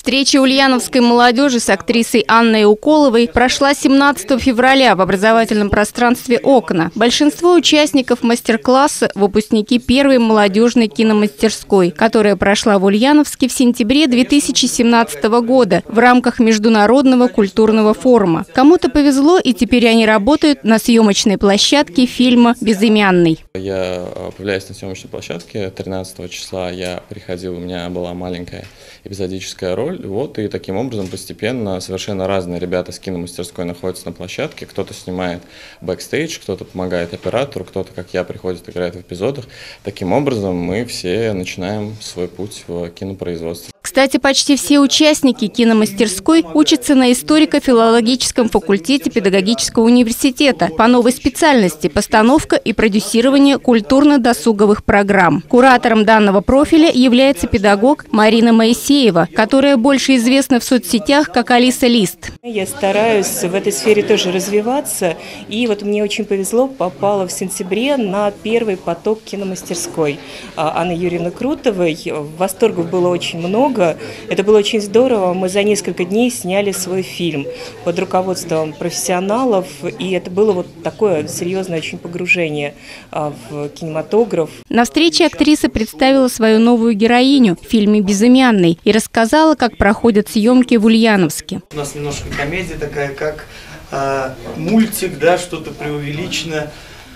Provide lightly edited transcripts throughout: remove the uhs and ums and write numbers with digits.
Встреча ульяновской молодежи с актрисой Анной Уколовой прошла 17 февраля в образовательном пространстве «Окна». Большинство участников мастер-класса – выпускники первой молодежной киномастерской, которая прошла в Ульяновске в сентябре 2017 года в рамках Международного культурного форума. Кому-то повезло, и теперь они работают на съемочной площадке фильма «Безымянный». Я появляюсь на съемочной площадке 13 числа. Я приходил, у меня была маленькая эпизодическая роль. И таким образом постепенно совершенно разные ребята с киномастерской находятся на площадке. Кто-то снимает бэкстейдж, кто-то помогает оператору, кто-то, как я, приходит, играет в эпизодах. Таким образом мы все начинаем свой путь в кинопроизводстве. Кстати, почти все участники киномастерской учатся на историко-филологическом факультете педагогического университета по новой специальности – постановка и продюсирование культурно-досуговых программ. Куратором данного профиля является педагог Марина Моисеева, которая больше известна в соцсетях как Алиса Лист. Я стараюсь в этой сфере тоже развиваться, и вот мне очень повезло, попала в сентябре на первый поток киномастерской Анны Юрьевны Крутовой. Восторгов было очень много. Это было очень здорово. Мы за несколько дней сняли свой фильм под руководством профессионалов, и это было вот такое серьезное очень погружение в кинематограф. На встрече актриса представила свою новую героиню в фильме «Безымянный» и рассказала, как проходят съемки в Ульяновске. У нас немножко комедия такая, как мультик, да, что-то преувеличено.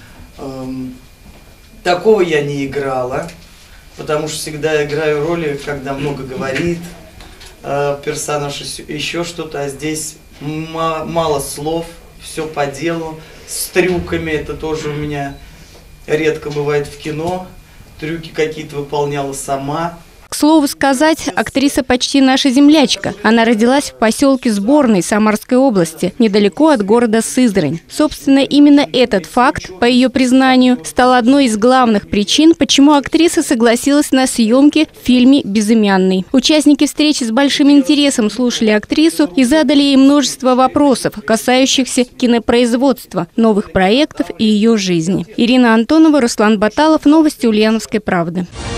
Такого я не играла. Потому что всегда играю роли, когда много говорит персонаж, еще что-то, а здесь мало слов, все по делу, с трюками, это тоже у меня редко бывает в кино, трюки какие-то выполняла сама. К слову сказать, актриса почти наша землячка. Она родилась в поселке Сборной Самарской области, недалеко от города Сызрань. Собственно, именно этот факт, по ее признанию, стал одной из главных причин, почему актриса согласилась на съемки в фильме «Безымянный». Участники встречи с большим интересом слушали актрису и задали ей множество вопросов, касающихся кинопроизводства, новых проектов и ее жизни. Ирина Антонова, Руслан Баталов. Новости Ульяновской правды.